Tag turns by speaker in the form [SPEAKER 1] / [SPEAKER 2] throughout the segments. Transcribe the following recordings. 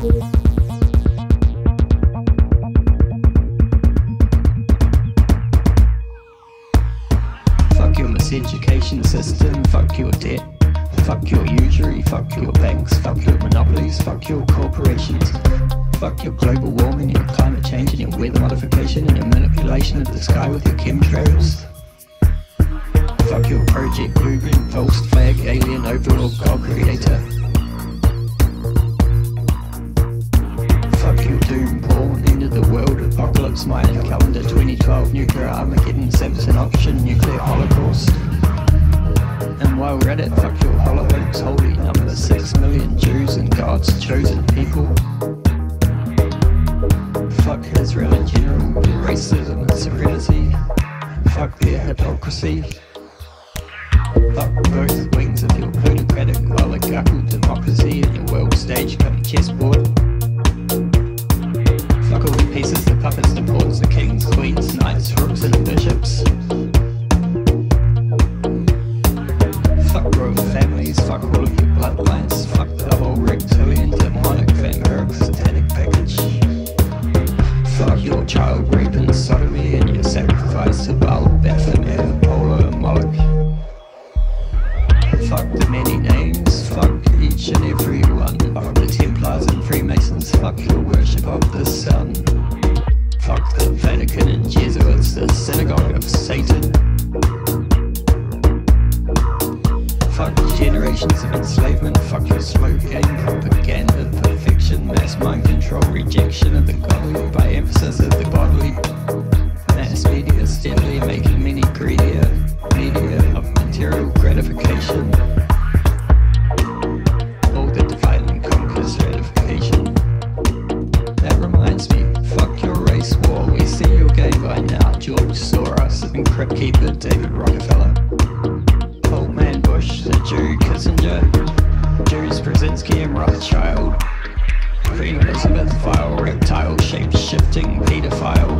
[SPEAKER 1] Fuck your miseducation system, fuck your debt, fuck your usury, fuck your banks, fuck your monopolies, fuck your corporations. Fuck your global warming, your climate change and your weather modification and your manipulation of the sky with your chemtrails. Fuck your Project Blueprint, false flag, alien overlord, god creator. Fuck your doom porn, end of the world, apocalypse, Mayan calendar, 2012, nuclear Armageddon, Simpson auction, nuclear holocaust. And while we're at it, fuck your holocaust, holy number, 6 million Jews and God's chosen people. Fuck Israel in general, racism and serenity. Fuck their hypocrisy. Fuck both wings of your plutocratic oligarchical democracy and your world stage come chessboard. Fuck all the pieces, the puppets, the pawns, the kings, queens, knights, rooks and bishops. Fuck royal families, fuck all of your bloodlines, fuck the whole reptilian, demonic, vampiric, satanic package. Fuck your child rape and sodomy and your sacrifice to Baal, Baphomet, Apollo and Moloch. Fuck the many names, fuck each and every one. Fuck the Templars and Freemasons, fuck your worship of the sun. Fuck the Vatican and Jesuits, the synagogue of Satan. Fuck generations of enslavement, fuck your slow game, propaganda, perfection, mass mind control, rejection of the godly by emphasis of the bodily. Mass media steadily making many greedier, media of material gratification. All the divide and conquer stratification. That reminds me, fuck your race war, we see your game by now, George Soros and Crypt Keeper David Rockefeller. Old Man Bush, the Jew Kissinger, Jews Brzezinski and Rothschild, Queen Elizabeth, vile reptile shape-shifting pedophile.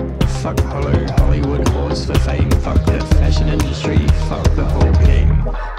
[SPEAKER 1] Fuck Hollywood whores for fame, fuck the fashion industry, fuck the whole game.